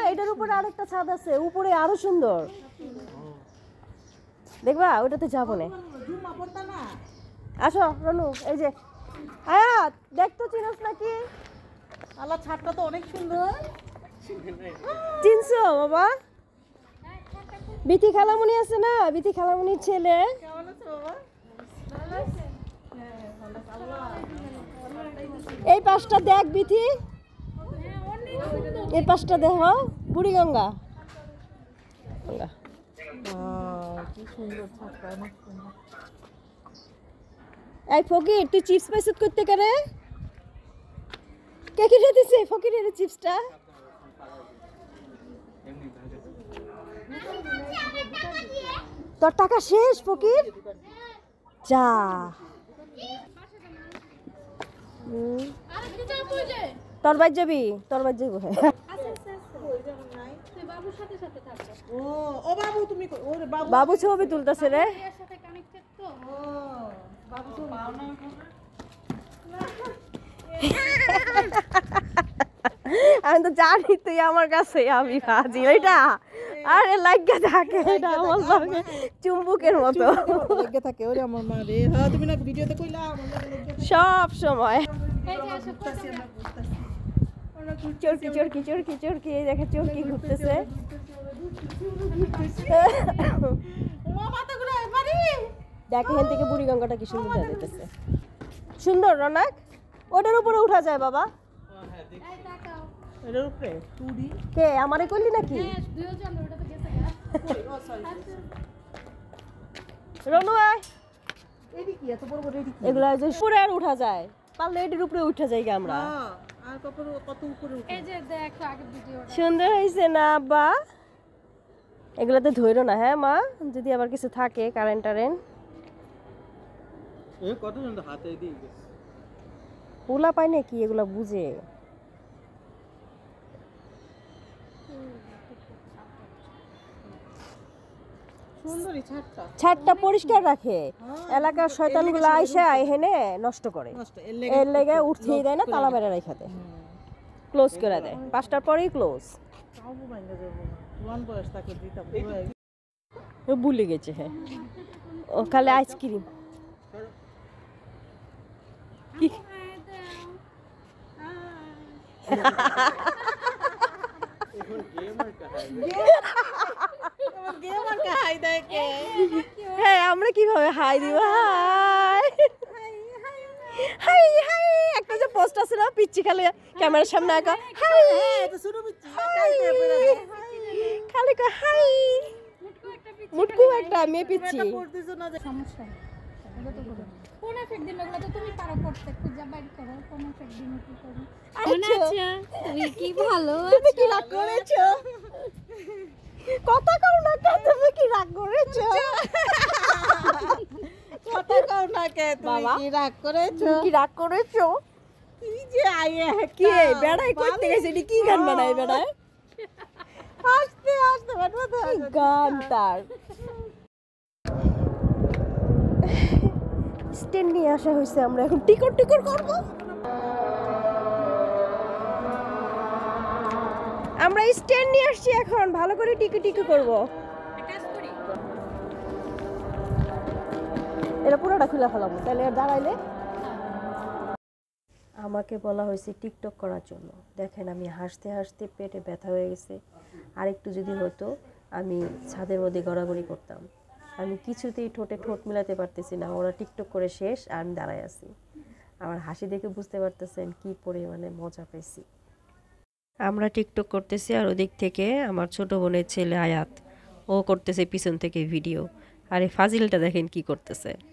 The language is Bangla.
এটার উপরে আরেকটা ছাদ আছে, উপরে আরো সুন্দর। দেখবা ওটাতে যাবো না। আসো রনু, এই যে আয়াত দেখতো, চিনস নাকি? আল্লাহ, ছাদটা তো অনেক সুন্দর। চিনছো বাবা? বিথি খালামুনি আছে না, বিথি খালামুনির ছেলে। কেমন আছো বাবা? ভালো আছে? হ্যাঁ, ভালো আছে। আল্লাহ, এই পাশটা দেখ বিথি, এই পাশটা দেখো, বুড়িগঙ্গা। কি সুন্দর ছাদটা, অনেক সুন্দর। এই ফকির, তুই চিপস পাইছত করতে কারে? কে কিনে দিছে ফকিরের চিপসটা? তোর টাকা শেষ ফকির, যা। তোর বাড়ি যাবি? তোর বাড়ি যাবো। হ্যাঁ, ও বাবু, তুমি ওরে বাবু, বাবু ছবি তুলতেছে রে। বাবু তো আমি তো জানি তুই আমার কাছে আমি ভাজি ওইটা, আরে লাগা থাকে, এটা আমার লাগে চুম্বকের মতো লেগে থাকে। ওরে আমার মা রে, হ্যাঁ তুমি না ভিডিওতে কইলা আমার লাগে লেগে থাকে। সব সময়। ঘুরতাছি আমরা, ঘুরতাছি। চরকি চরকি চরকি চরকি, এই দেখে চরকি ঘুরতেছে। মা মাথা ঘুরায় মারি। দেখ এখান থেকে বুড়িগঙ্গাটা কি সুন্দর দেখা যাইতেছে। সুন্দর রনাক, ওটার উপরে উঠা যায় বাবা। এর উপরে টুডি কে আমারে করলি নাকি? রনু আয়, এডি কি এত বড় বড় এডি কি? এগুলা যে উপরে আর উঠা যায়, পারলে এটির উপরে উঠা যায় কি আমরা। হ্যাঁ, আর কত উপরে উঠে। এই যে দেখো আগের ভিডিও। সুন্দর হয়েছে না আব্বা? এগুলাতে ধইরো না হ্যাঁ মা, যদি আবার কিছু থাকে কারেন্ট টারেন্ট। এ কত জন হাতে দিয়ে গেছে। পোলা পায় নাকি এগুলা বুঝে। সুন্দরই ছাদটা। ছাদটা পরিষ্কার রাখে, এলাকার শয়তানগুলো আইসা এখানে নষ্ট করে, নষ্ট এর লেগে উঠতেই দেয় না, তালা মেরে রেখে দেয়, ক্লোজ করে দেয়, 5টার পরেই ক্লোজ। তাও ভাঙা যাবে না। জোয়ান বয়স তাকে দিতাম। ভুলে গেছে। হ্যাঁ, ও খালি আইসক্রিম। কি গেমার কাহাই দেখে। হ্যাঁ, আমরা কিভাবে হাই দিব? হাই হাই হাই, একটা যে পোস্ট আছে না, পিচ্ছি খালি ক্যামেরার সামনে একা হাই তো শুরু হচ্ছে। খালি কয় হাই, মুটকু একটা মেয়ে পিচ্ছি। করতেছো না যে সমস্যা নেই। এটা তো করো। কোন এফেক্ট দিল ওগুলো তো তুমি পারো করতে, খুঁজে বাইর করো কোন এফেক্ট দিন কি করো। আচ্ছা, তুমি কি ভালো তুমি কি রাগ করেছো? কথা কও না কে, তুমি কি রাগ করেছো? কথা কও না কে, তুমি বাবা, কি রাগ করেছো? তুমি কি রাগ করেছো? কি যে আইয়ে কি বেড়াই করতে গেছে, এটি কি গান বানায় বেড়ায়? হাসতে হাসতে বানাতে কি গান তার। স্ট্যান্ড নিয়ে আসা হয়েছে, আমরা এখন টিকট টিকট করবো। আমরা স্ট্যান্ড নিয়ে আসছি, এখন ভালো করে টিকট টিকট করবো। এটা পুরোটা খুলে ফেলাবো, তাহলে আর দাঁড়াইলে। আমাকে বলা হয়েছে টিকটক করার জন্য। দেখেন আমি হাসতে হাসতে পেটে ব্যথা হয়ে গেছে। আর একটু যদি হতো আমি ছাদের মধ্যে গড়াগড়ি করতাম। আমি কিছুতেই ঠোঁটে ঠোঁট মিলাতে পারতেছি না। ওরা টিকটক করে শেষ আর আমি দাঁড়ায় আছি। আমার হাসি দেখে বুঝতে পারতেছেন কি পরিমাণে মজা পেয়েছি। আমরা টিকটক করতেছি আর ওদিক থেকে আমার ছোট বোনের ছেলে আয়াত, ও করতেছে পিছন থেকে ভিডিও। আর এই ফাজিলটা দেখেন কি করতেছে।